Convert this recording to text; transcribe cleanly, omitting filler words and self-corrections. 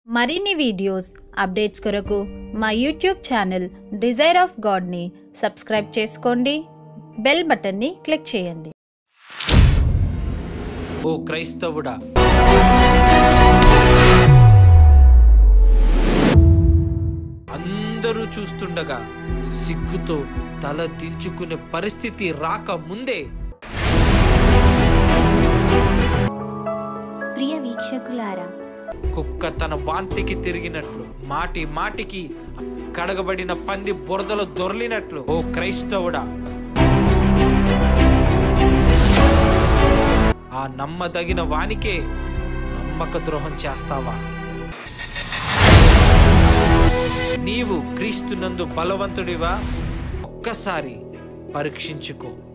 మరిన్ని videos updates కొరకు మా YouTube channel Desire of God ని సబ్స్క్రైబ్ చేసుకోండి, బెల్ బటన్ ని క్లిక్ చేయండి. ఓ క్రైస్తవుడా, అందరూ చూస్తుండగా సిగ్గుతో తల దించుకునే పరిస్థితి రాక ముందే ప్రియ వీక్షకులారా, కుక్క తన వాంతికి తిరిగినట్లు, మాటి మాటికి కడగబడిన పంది బురదలో దొర్లినట్లు, ఓ క్రైస్తవుడా, ఆ నమ్మదగిన వానికే నమ్మక ద్రోహం చేస్తావా? నీవు క్రీస్తునందు బలవంతుడివా? ఒక్కసారి పరీక్షించుకో.